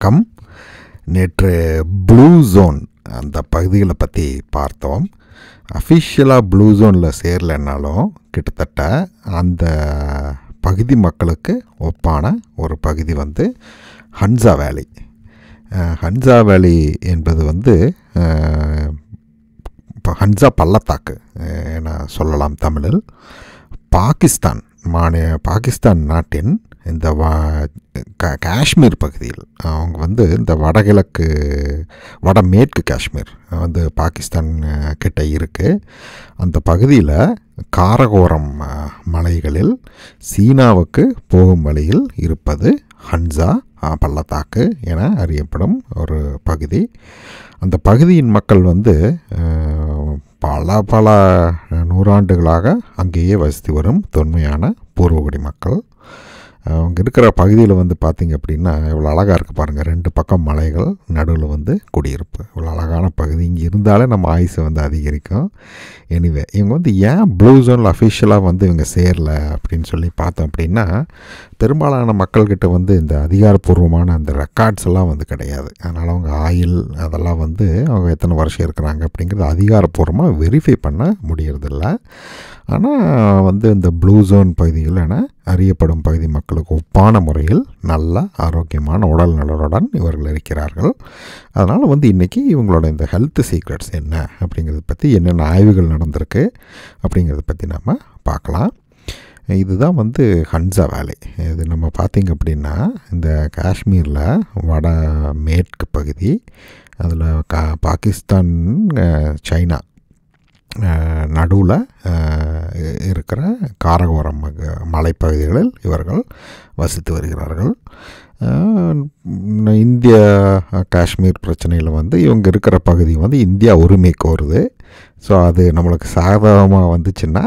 வணக்கம். நேற்று blue zone அந்த பகுதிகளை பற்றி பார்த்தோம். அஃபிஷியலாக ப்ளூ ஜோனில் சேரலைன்னாலும் கிட்டத்தட்ட அந்த பகுதி மக்களுக்கு ஒப்பான ஒரு பகுதி ஹன்சா வேலி. ஹன்சா வேலி என்பது இப்போ ஹன்சா பள்ளத்தாக்கு என சொல்லலாம் தமிழில். பாகிஸ்தான் நாட்டின் இந்த காஷ்மீர் பகுதியில் அவங்க இந்த வடமேற்கு காஷ்மீர் பாகிஸ்தான் கிட்ட இருக்குது. அந்த பகுதியில் காரகோரம் மலைகளில் சீனாவுக்கு போகும் வழியில் இருப்பது ஹன்சா பள்ளத்தாக்கு என அறியப்படும் ஒரு பகுதி. அந்த பகுதியின் மக்கள் பல நூறாண்டுகளாக அங்கேயே வசித்து வரும் தொன்மையான பூர்வகுடி மக்கள். அவங்க இருக்கிற பகுதியில் பார்த்திங்க அப்படின்னா இவ்வளோ அழகாக இருக்குது பாருங்கள். 2 பக்கம் மலைகள், நடுவில் குடியிருப்பு. இவ்வளோ அழகான பகுதி. இங்கே இருந்தாலே நம்ம ஆயுசு அதிகரிக்கும். எனிவே இவங்க ஏன் ப்ளூ ஜோனில் அஃபிஷியலாக இவங்க சேரலை அப்படின்னு சொல்லி பார்த்தோம் அப்படின்னா, பெரும்பாலான மக்கள்கிட்ட இந்த அதிகாரப்பூர்வமான அந்த ரெக்கார்ட்ஸ் எல்லாம் கிடையாது. அதனால் அவங்க ஆயில் அதெல்லாம் அவங்க எத்தனை வருஷம் இருக்கிறாங்க அப்படிங்கிறது அதிகாரப்பூர்வமாக வெரிஃபை பண்ண முடியறதில்ல. ஆனால் இந்த ப்ளூ ஜோன் பகுதிகள் என அறியப்படும் பகுதி மக்களுக்கு ஒப்பான முறையில் நல்ல ஆரோக்கியமான உடல் நலனுடன் இவர்கள் இருக்கிறார்கள். அதனால் இன்றைக்கி இவங்களோட இந்த ஹெல்த் சீக்ரெட்ஸ் என்ன அப்படிங்கிறத பற்றி, என்னென்ன ஆய்வுகள் நடந்திருக்கு அப்படிங்கிறத பற்றி நம்ம பார்க்கலாம். இதுதான் ஹன்சா வேலி. இது நம்ம பார்த்திங்க அப்படின்னா இந்த காஷ்மீரில் வட மேற்கு பகுதி, அதில் பாகிஸ்தான், சைனா நடுவில் இருக்கிற காரகோரம் மலைப்பகுதிகளில் இவர்கள் வசித்து வருகிறார்கள். இந்திய காஷ்மீர் பிரச்சனையில் இவங்க இருக்கிற பகுதி இந்தியா உரிமை கோருது. ஸோ அது நம்மளுக்கு சாதகமாக வந்துச்சுன்னா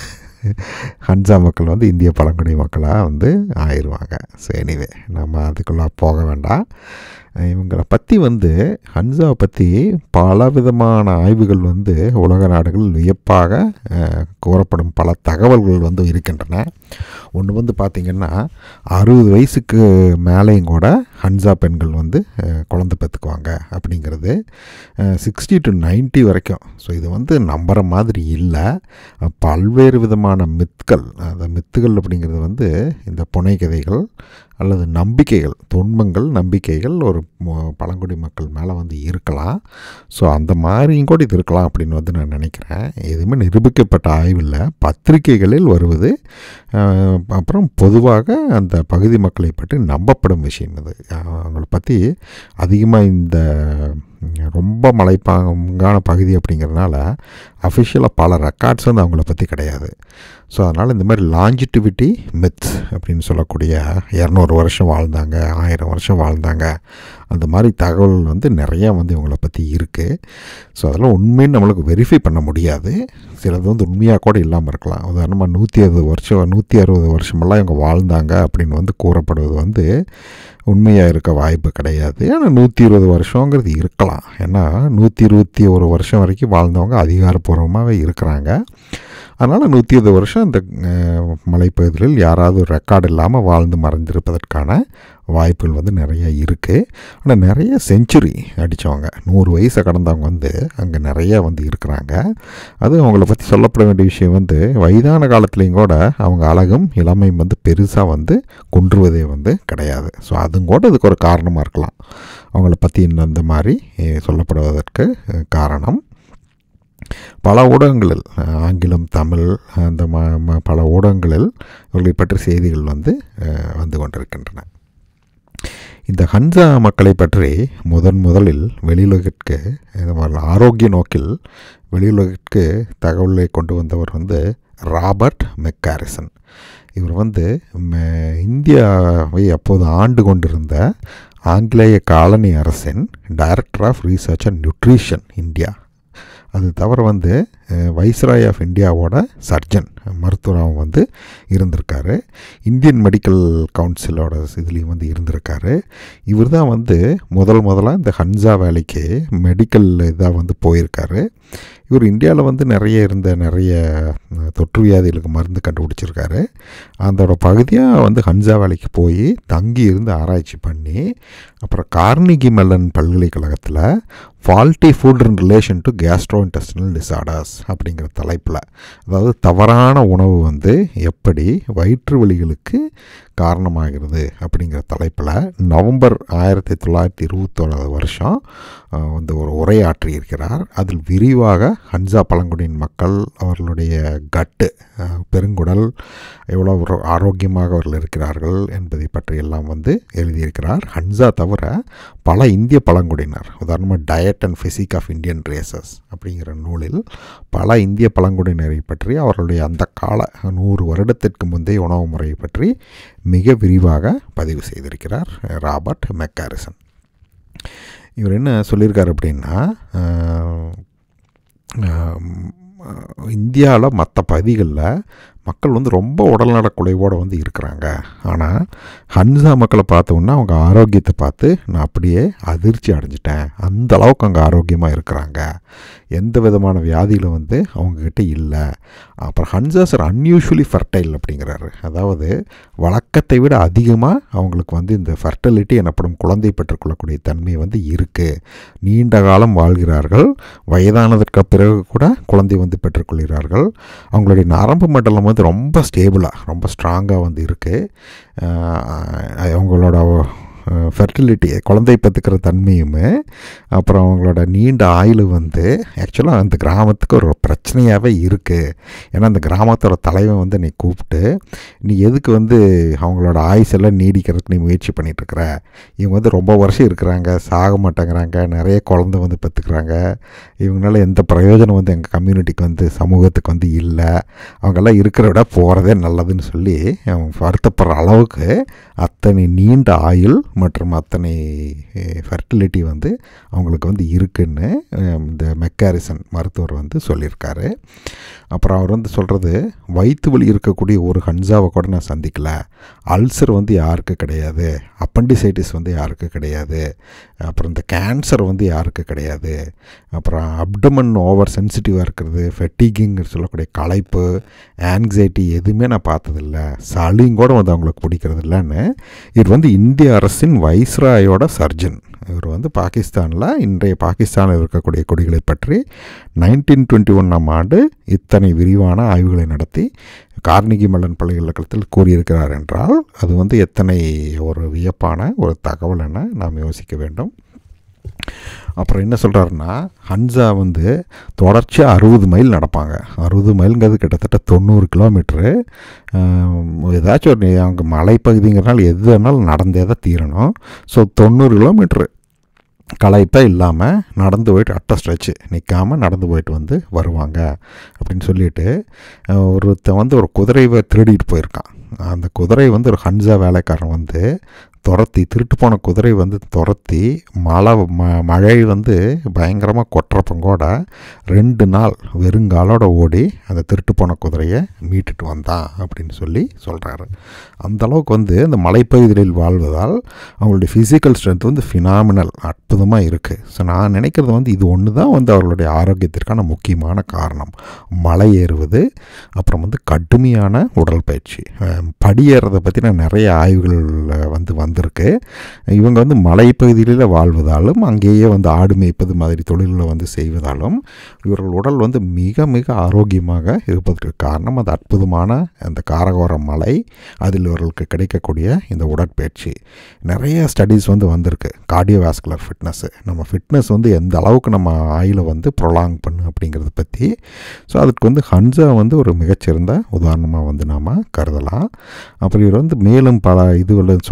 ஹன்சா மக்கள் இந்திய பழங்குடி மக்களாக ஆயிடுவாங்க. ஸோ எனிவே நம்ம அதுக்குள்ளே போக வேண்டாம். இவங்களை பற்றி ஹன்சாவை பற்றி பல விதமான ஆய்வுகள் உலக நாடுகள் வியப்பாக கூறப்படும் பல தகவல்கள் இருக்கின்றன. ஒன்று பார்த்திங்கன்னா 60 வயசுக்கு மேலேயும் கூட ஹன்சா பெண்கள் குழந்தை பெற்றுக்குவாங்க அப்படிங்கிறது. 60 to 90 வரைக்கும். ஸோ இது நம்புகிற மாதிரி இல்லை. பல்வேறு விதமான மித்துக்கள், அந்த மித்துகள் அப்படிங்கிறது இந்த புனைகதைகள் அல்லது நம்பிக்கைகள், தொன்மங்கள், நம்பிக்கைகள் ஒரு பழங்குடி மக்கள் மேலே இருக்கலாம். ஸோ அந்த மாதிரியும் கூட இது இருக்கலாம் அப்படின்னு நான் நினைக்கிறேன். எதுவுமே நிரூபிக்கப்பட்ட ஆய்வில் பத்திரிகைகளில் வருவது, அப்புறம் பொதுவாக அந்த பகுதி மக்களை பற்றி நம்பப்படும் விஷயம் இது. அவங்கள பற்றி அதிகமாக இந்த ரொம்ப மலைப்பாங்கான பகுதி அப்படிங்கிறதுனால அஃபிஷியலாக பல ரெக்கார்ட்ஸ் அவங்கள பற்றி கிடையாது. ஸோ அதனால் இந்த மாதிரி லாஞ்சிட்டிவிட்டி மித்ஸ் அப்படின்னு சொல்லக்கூடிய 200 வருஷம் வாழ்ந்தாங்க, 1000 வருஷம் வாழ்ந்தாங்க, அந்த மாதிரி தகவல் நிறையா இவங்கள பற்றி இருக்குது. ஸோ அதெல்லாம் உண்மைன்னு நம்மளுக்கு வெரிஃபை பண்ண முடியாது. சிலது உண்மையாக கூட இல்லாமல் இருக்கலாம். உதாரணமாக 160 வருஷம் 160 வருஷமெல்லாம் இவங்க வாழ்ந்தாங்க அப்படின்னு கூறப்படுவது உண்மையாக இருக்க வாய்ப்பு கிடையாது. ஆனால் 120 வருஷங்கிறது இருக்கலாம். ஏன்னா 121 வருஷம் வரைக்கும் வாழ்ந்தவங்க அதிகாரப்பூர்வமாகவே இருக்கிறாங்க. அதனால் 120 வருஷம் இந்த மலைப்பகுதிகளில் யாராவது ரெக்கார்டு இல்லாமல் வாழ்ந்து மறைந்திருப்பதற்கான வாய்ப்புகள் நிறைய இருக்குது. ஆனால் நிறைய செஞ்சுரி அடித்தவங்க, 100 வயசை கடந்தவங்க அங்கே நிறைய இருக்கிறாங்க. அது அவங்கள பற்றி சொல்லப்பட வேண்டிய விஷயம் வயதான காலத்துலேயும் கூட அவங்க அழகும் இளமையும் பெருசாக குன்றுவதே கிடையாது. ஸோ அதுவும் கூட இதுக்கு ஒரு காரணமாக இருக்கலாம். அவங்கள பற்றி இந்த மாதிரி சொல்லப்படுவதற்கு காரணம் பல ஊடகங்களில், ஆங்கிலம், தமிழ், அந்த பல ஊடகங்களில் இவர்களை பற்றி செய்திகள் வந்து கொண்டிருக்கின்றன. இந்த ஹன்சா மக்களை பற்றி முதலில் வெளியுலகிற்கு ஆரோக்கிய நோக்கில் வெளியுலகிற்கு தகவலை கொண்டு வந்தவர் ராபர்ட் மெக்காரிசன். இவர் இந்தியாவை அப்போது ஆண்டு கொண்டிருந்த ஆங்கிலேய காலனி அரசின் director of research and nutrition India. அது தவிர வைஸ்ராய் ஆஃப் இந்தியாவோட சர்ஜன் மருத்துவராகவும் வந்து இருந்திருக்காரு. இந்தியன் மெடிக்கல் கவுன்சிலோட இதுலேயும் வந்து இருந்திருக்காரு. இவர் தான் வந்து முதலாக இந்த ஹன்சா வேலைக்கு மெடிக்கல் இதாக வந்து போயிருக்காரு. இவர் இந்தியாவில் வந்து நிறைய தொற்று வியாதிகளுக்கு மருந்து கண்டுபிடிச்சிருக்காரு. அதோட பகுதியாக வந்து ஹன்சா வேலைக்கு போய் தங்கி இருந்து ஆராய்ச்சி பண்ணி அப்புறம் கார்னிகி மெல்லன் பல்கலைக்கழகத்தில் faulty food in relation to gastrointestinal disorders அப்படிங்கிற தலைப்பில், அதாவது தவறான உணவு வந்து எப்படி வயிற்று வலிகளுக்கு காரணமாகிறது அப்படிங்கிற தலைப்பில் நவம்பர் 1921 வந்து ஒரு உரையாற்றியிருக்கிறார். அதில் விரிவாக ஹன்சா பழங்குடியின் மக்கள், அவர்களுடைய கட்டு பெருங்குடல் எவ்வளோ ஆரோக்கியமாக அவர்கள் இருக்கிறார்கள் என்பதை பற்றியெல்லாம் வந்து எழுதியிருக்கிறார். ஹன்சா தவிர பல இந்திய பழங்குடியினர், உதாரணமாக diet and physique of Indian races அப்படிங்கிற நூலில் பல இந்திய பழங்குடியினரை பற்றி, அவர்களுடைய அந்த கால 100 வருடத்திற்கு முந்தைய உணவு முறையை பற்றி மிக விரிவாக பதிவு செய்திருக்கிறார் ராபர்ட் மெக்காரிசன். இவர் என்ன சொல்லியிருக்கார் அப்படின்னா, இந்தியாவில் மற்ற பகுதிகளில் மக்கள் வந்து ரொம்ப உடல்நல குறைவோடு வந்து இருக்கிறாங்க. ஆனால் ஹன்சா மக்களை பார்த்தோன்னா அவங்க ஆரோக்கியத்தை பார்த்து நான் அப்படியே அதிர்ச்சி அடைஞ்சிட்டேன். அந்த அளவுக்கு அங்கே ஆரோக்கியமாக இருக்கிறாங்க, எந்த விதமான வியாதிகளும் வந்து அவங்கக்கிட்ட இல்லை. அப்புறம் ஹன்சாஸ் ஆர் அன்யூஷுவலி ஃபர்டைல் அப்படிங்கிறாரு. அதாவது வழக்கத்தை விட அதிகமாக அவங்களுக்கு வந்து இந்த ஃபர்டிலிட்டி எனப்படும் குழந்தை பெற்றுக்கொள்ளக்கூடிய தன்மை வந்து இருக்குது. நீண்ட காலம் வாழ்கிறார்கள், வயதானதற்கு பிறகு கூட குழந்தை வந்து பெற்றுக்கொள்கிறார்கள். அவங்களுடைய நரம்பு மண்டலம் வந்து ரொம்ப ஸ்டேபிளாக, ரொம்ப ஸ்ட்ராங்காக வந்து இருக்குது. அவங்களோட ஃபெர்டிலிட்டி, குழந்தை பெற்றுக்கிற தன்மையுமே, அப்புறம் அவங்களோட நீண்ட ஆயுள் வந்து ஆக்சுவலாக அந்த கிராமத்துக்கு ஒரு பிரச்சனையாகவே இருக்குது. ஏன்னா அந்த கிராமத்தோட தலைவன் வந்து நீ கூப்பிட்டு, நீ எதுக்கு வந்து அவங்களோட ஆயுசெல்லாம் நீடிக்கிறதுக்கு நீ முயற்சி பண்ணிகிட்ருக்குற, இவங்க வந்து ரொம்ப வருஷம் இருக்கிறாங்க, சாக மாட்டேங்கிறாங்க, நிறைய குழந்தை வந்து பெற்றுக்கிறாங்க, இவங்களால எந்த பிரயோஜனம் வந்து எங்கள் கம்யூனிட்டிக்கு வந்து சமூகத்துக்கு வந்து இல்லை, அவங்கெல்லாம் இருக்கிற விட போகிறதே நல்லதுன்னு சொல்லி அவங்க வருத்தப்படுற அளவுக்கு அத்தனை நீண்ட ஆயுள் மற்றும் அத்தனை ஃபெர்டிலிட்டி வந்து அவங்களுக்கு வந்து இருக்குன்னு இந்த மெக்காரிசன் மருத்துவர் வந்து சொல்லியிருக்காரு. அப்புறம் அவர் வந்து சொல்கிறது, வயிற்று வலி இருக்கக்கூடிய ஒரு ஹன்சாவை கூட நான் சந்திக்கலை, அல்சர் வந்து யாருக்கு கிடையாது, அப்பண்டிசைட்டிஸ் வந்து யாருக்கு கிடையாது, அப்புறம் இந்த கேன்சர் வந்து யாருக்கு கிடையாது, அப்புறம் அப்டமன் ஓவர் சென்சிட்டிவாக இருக்கிறது, ஃபெட்டிகிங் சொல்லக்கூடிய களைப்பு, ஆங்ஸைட்டி எதுவுமே நான் பார்த்ததில்லை, சளியும் கூட வந்து அவங்களுக்கு பிடிக்கிறது இல்லைன்னு இவர் வந்து இந்திய அரசின் வைஸ்ராயோட சர்ஜன். இவர் வந்து பாகிஸ்தானில், இன்றைய பாகிஸ்தானில் இருக்கக்கூடிய கொடிகளை பற்றி 1921 ஆண்டு இத்தனை விரிவான ஆய்வுகளை நடத்தி கார்னிகி மெல்லன் பல்கலைக்கழகத்தில் கூறியிருக்கிறார் என்றால் அது வந்து எத்தனை ஒரு வியப்பான ஒரு தகவல் என நாம் யோசிக்க வேண்டும். அப்புறம் என்ன சொல்கிறாருன்னா, ஹன்சா வந்து தொடர்ச்சியாக 60 மைல் நடப்பாங்க. 60 மைலுங்கிறது கிட்டத்தட்ட 90 கிலோமீட்ரு. ஏதாச்சும் ஒரு அவங்க மலைப்பகுதிங்கிறனால எது வேணாலும் நடந்தே தான் தீரணும். ஸோ 90 கிலோமீட்ரு களைப்பாக இல்லாமல் நடந்து போயிட்டு அட்டை ஸ்ட்ரெச்சு நிற்காமல் நடந்து போயிட்டு வந்து வருவாங்க அப்படின்னு சொல்லிட்டு, ஒருத்தன் வந்து ஒரு குதிரையை திருடிட்டு போயிருக்கான். அந்த குதிரை வந்து ஒரு ஹன்சா வேலைக்காரன் வந்து துரத்தி, திருட்டு போன குதிரை வந்து துரத்தி மழை வந்து பயங்கரமாக கொட்டுறப்பங்கூட 2 நாள் வெறுங்காலோட ஓடி அந்த திருட்டு போன குதிரையை மீட்டுட்டு வந்தான் அப்படின்னு சொல்லி சொல்கிறாரு. அந்தளவுக்கு வந்து இந்த மலைப்பகுதிகளில் வாழ்வதால் அவங்களுடைய ஃபிசிக்கல் ஸ்ட்ரென்த் வந்து ஃபினாமினல், அற்புதமாக இருக்குது. ஸோ நான் நினைக்கிறது வந்து இது ஒன்று தான் வந்து அவர்களுடைய ஆரோக்கியத்திற்கான முக்கியமான காரணம். மலை ஏறுவது, அப்புறம் வந்து கடுமையான உடற்பயிற்சி. படியேறதை பற்றின நிறைய ஆய்வுகள் வந்து வந்திருக்கு. இவங்க வந்து மலைப்பகுதியில் வாழ்வதாலும் அங்கேயே வந்து ஆடு மேய்ப்பது மாதிரி தொழில்களை வந்து செய்வதாலும் இவர்கள் உடல் வந்து மிக மிக ஆரோக்கியமாக இருப்பதற்கு காரணம் அந்த அற்புதமான அந்த காரகோரம் மலை, அதில் இவர்களுக்கு கிடைக்கக்கூடிய இந்த உடற்பயிற்சி. நிறைய ஸ்டடீஸ் வந்து வந்திருக்கு. கார்டியோவாஸ்குலர் ஃபிட்னஸ்ஸு, நம்ம ஃபிட்னஸ் வந்து எந்த அளவுக்கு நம்ம ஆயுளை வந்து ப்ரொலாங் பண்ணு அப்படிங்கிறத பற்றி. ஸோ அதுக்கு வந்து ஹன்சா வந்து ஒரு மிகச்சிறந்த உதாரணமாக வந்து நாம் கருதலாம். அப்புறம் இவர் வந்து மேலும் பல இதுகள் சொல்கிறாரு.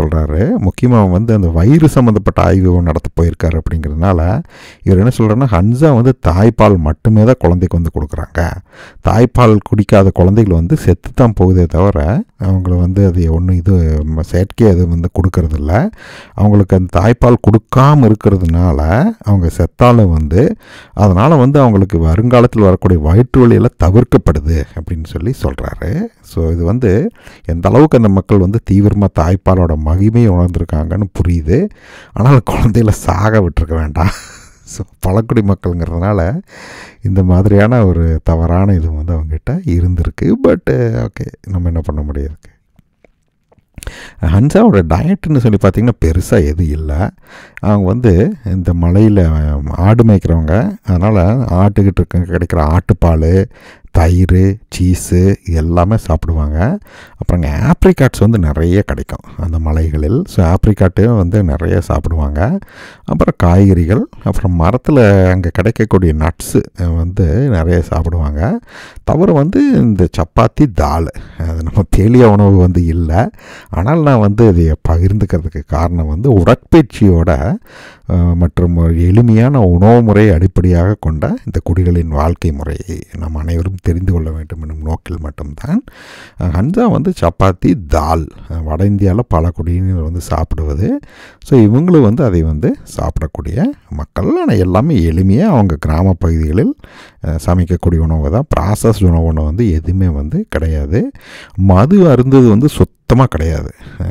முக்கியமாக வந்து அந்த வயிறு சம்மந்தப்பட்ட ஆய்வு நடத்த போயிருக்காரு. அப்படிங்கிறதுனால இவர் என்ன சொல்கிறாருன்னா, ஹன்சா வந்து தாய்ப்பால் மட்டுமே தான் குழந்தைக்கு வந்து கொடுக்குறாங்க. தாய்ப்பால் குடிக்காத குழந்தைகள் வந்து செத்து தான் போகுதே தவிர அவங்கள வந்து அது ஒன்றும் இது செயற்கை அது வந்து கொடுக்கறதில்ல. அவங்களுக்கு அந்த தாய்ப்பால் கொடுக்காமல் இருக்கிறதுனால அவங்க செத்தாலும் வந்து அதனால் வந்து அவங்களுக்கு வருங்காலத்தில் வரக்கூடிய வயிற்று வலியெல்லாம் தவிர்க்கப்படுது அப்படின்னு சொல்லி சொல்கிறாரு. ஸோ இது வந்து எந்த அளவுக்கு அந்த மக்கள் வந்து தீவிரமாக தாய்ப்பாலோட மகிமையை உணர்ந்துருக்காங்கன்னு புரியுது. ஆனால் குழந்தைகளை சாக விட்டுருக்க வேண்டாம். ஸோ பழங்குடி மக்களுங்கிறதுனால இந்த மாதிரியான ஒரு தவறான இது வந்து அவங்ககிட்ட இருந்திருக்கு. பட்டு ஓகே, நம்ம என்ன பண்ண முடியாது. ஹன்சாவோட டயட்டுன்னு சொல்லி பார்த்திங்கன்னா பெருசாக எதுவும் இல்லை. அவங்க வந்து இந்த மலையில் ஆடு மேய்க்கிறவங்க, அதனால் ஆட்டுக்கிட்ட கிடைக்கிற ஆட்டுப்பால், தயிர், சீஸு இது எல்லாமே சாப்பிடுவாங்க. அப்புறம் அங்கே ஆப்ரிகாட்ஸ் வந்து நிறைய கிடைக்கும் அந்த மலைகளில். ஸோ ஆப்ரிகாட்டையும் வந்து நிறைய சாப்பிடுவாங்க. அப்புறம் காய்கறிகள், அப்புறம் மரத்தில் அங்கே கிடைக்கக்கூடிய நட்ஸு வந்து நிறைய சாப்பிடுவாங்க. தவிர வந்து இந்த சப்பாத்தி, தால், அது நம்ம தேலிய உணவு வந்து இல்லை. ஆனால் நான் வந்து அதை பகிர்ந்துக்கிறதுக்கு காரணம் வந்து உடற்பயிற்சியோட மற்றும் எளிமையான உணவு முறையை அடிப்படையாக கொண்ட இந்த குடிகளின் வாழ்க்கை முறையை நாம் அனைவரும் தெரிந்து கொள்ள வேண்டும் என்னும் நோக்கில் மட்டும்தான். ஹன்சா வந்து சப்பாத்தி, தால் வட இந்தியாவில் பல குடியினர் வந்து சாப்பிடுவது. ஸோ இவங்களும் வந்து அதை வந்து சாப்பிடக்கூடிய மக்கள். ஆனால் எல்லாமே எளிமையாக அவங்க கிராம பகுதிகளில் சமைக்கக்கூடிய உணவு தான். ப்ராசஸ் உணவு வந்து எதுவுமே வந்து கிடையாது. மது அருந்தது வந்து சுத்தமாக கிடையாது.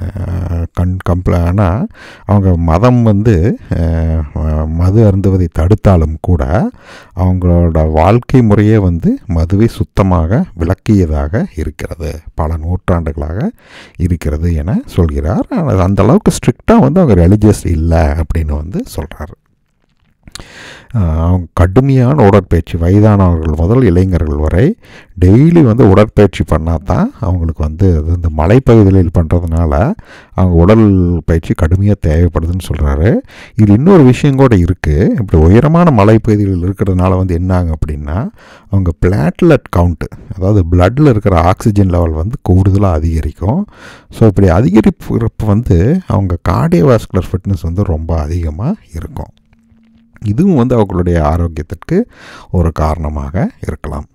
ஆனால் அவங்க மதம் வந்து மது அருந்துவதை தடுத்தாலும் கூட அவங்களோட வாழ்க்கை முறையே வந்து மதுவை சுத்தமாக விலக்கியதாக இருக்கிறது, பல நூற்றாண்டுகளாக இருக்கிறது என சொல்கிறார். ஆனால் அந்த அளவுக்கு ஸ்ட்ரிக்டாக வந்து அவங்க ரிலிஜியஸ் இல்லை அப்படின்னு வந்து சொல்கிறார். அவங்க கடுமையான உடற்பயிற்சி, வயதானவர்கள் முதல் இளைஞர்கள் வரை டெய்லி வந்து உடற்பயிற்சி பண்ணால் தான் அவங்களுக்கு வந்து அது இந்த மலைப்பகுதிகளில் பண்ணுறதுனால அவங்க உடல் பயிற்சி கடுமையாக தேவைப்படுதுன்னு சொல்கிறாரு. இது இன்னொரு விஷயம் கூட இருக்குது. இப்படி உயரமான மலைப்பகுதிகளில் இருக்கிறதுனால வந்து என்னாங்க அப்படின்னா அவங்க பிளாட்லெட் கவுண்ட்டு, அதாவது பிளட்டில் இருக்கிற ஆக்சிஜன் லெவல் வந்து கூடுதலாக அதிகரிக்கும். ஸோ இப்படி அதிகரிப்பு வந்து அவங்க கார்டியோவாஸ்குலர் ஃபிட்னஸ் வந்து ரொம்ப அதிகமாக இருக்கும். இதுவும் வந்து அவர்களுடைய ஆரோக்கியத்திற்கு ஒரு காரணமாக இருக்கலாம்.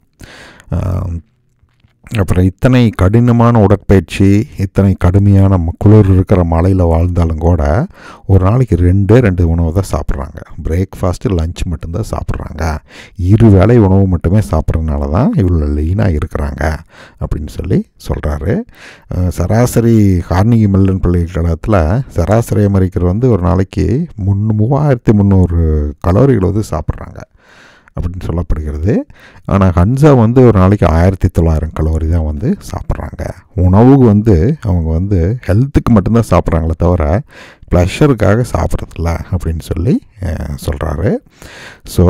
அப்புறம் இத்தனை கடினமான உடற்பயிற்சி, இத்தனை கடுமையான குளிர் இருக்கிற மலையில் வாழ்ந்தாலும் கூட ஒரு நாளைக்கு 2 உணவு தான் சாப்பிட்றாங்க. பிரேக்ஃபாஸ்ட்டு, லஞ்ச் மட்டும்தான் சாப்பிட்றாங்க. 2 வேளை உணவு மட்டுமே சாப்பிட்றதுனால தான் இவ்வளோ லீனாக இருக்கிறாங்க அப்படின்னு சொல்லி சொல்கிறாரு. சராசரி கார்னிகி மெல்லன் பல்கலைக்கழகத்தில் சராசரி அமெரிக்கர் வந்து ஒரு நாளைக்கு 3300 கலோரிகள் வந்து சாப்பிட்றாங்க அப்படின்னு சொல்லப்படுகிறது. ஆனால் ஹன்சா வந்து ஒரு நாளைக்கு 1900 கலோரி தான் வந்து சாப்பிட்றாங்க. உணவு வந்து அவங்க வந்து ஹெல்த்துக்கு மட்டும்தான் சாப்பிட்றாங்களே தவிர ப்ளஷருக்காக சாப்பிட்றதில்ல அப்படின்னு சொல்லி சொல்கிறாரு. ஸோ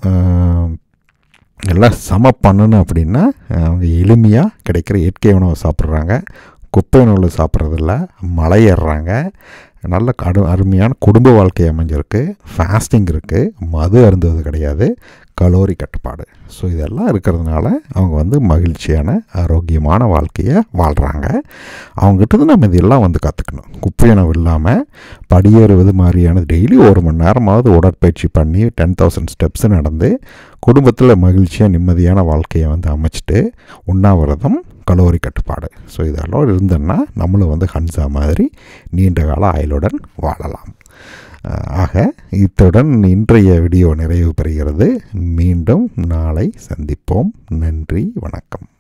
எல்லாம் சம பண்ணணும் அப்படின்னா அவங்க எளிமையாக கிடைக்கிற இயற்கை உணவை சாப்பிட்றாங்க, குப்பை உணவு சாப்பிட்றதில்ல, மலை ஏறுறாங்க, நல்ல அருமையான குடும்ப வாழ்க்கை அமைஞ்சிருக்கு, ஃபாஸ்டிங் இருக்குது, மது அருந்துவது கிடையாது, கலோரி கட்டுப்பாடு. ஸோ இதெல்லாம் இருக்கிறதுனால அவங்க வந்து மகிழ்ச்சியான ஆரோக்கியமான வாழ்க்கையை வாழ்கிறாங்க. அவங்ககிட்ட நம்ம இதெல்லாம் வந்து கற்றுக்கணும். குப்பையுணவு இல்லாமல் படியேறுவது மாதிரியான டெய்லி 1 மணி நேரமாவது உடற்பயிற்சி பண்ணி 10,000 ஸ்டெப்ஸ் நடந்து குடும்பத்தில் மகிழ்ச்சியாக நிம்மதியான வாழ்க்கையை வந்து அமைச்சிட்டு உண்ணாவிரதம், கலோரி கட்டுப்பாடு, ஸோ இதெல்லாம் இருந்தோன்னா நம்மளும் வந்து ஹன்சா மாதிரி நீண்ட கால ஆயுளுடன் வாழலாம். ஆக இத்துடன் இன்றைய வீடியோ நிறைவு பெறுகிறது. மீண்டும் நாளை சந்திப்போம். நன்றி, வணக்கம்.